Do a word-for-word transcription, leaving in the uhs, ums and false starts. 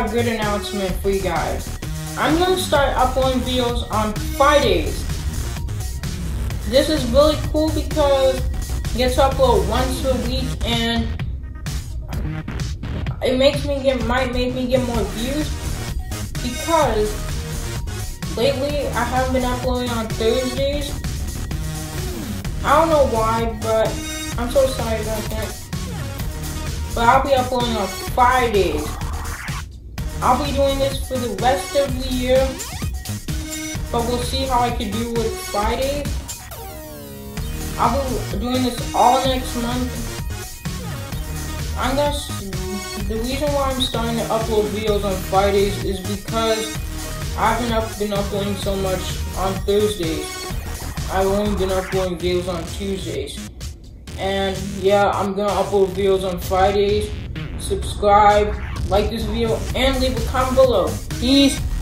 got a good announcement for you guys. I'm gonna start uploading videos on Fridays. This is really cool because I get to upload once a week, and it makes me get might make me get more views because lately I haven't been uploading on Thursdays. I don't know why, but I'm so sorry about that. But I'll be uploading on Fridays. I'll be doing this for the rest of the year, but we'll see how I can do with Fridays. I'll be doing this all next month. I'm gonna, the reason why I'm starting to upload videos on Fridays is because I haven't up, been uploading so much on Thursdays. I've only been uploading videos on Tuesdays. And yeah, I'm gonna upload videos on Fridays. Subscribe, like this video, and leave a comment below. Peace.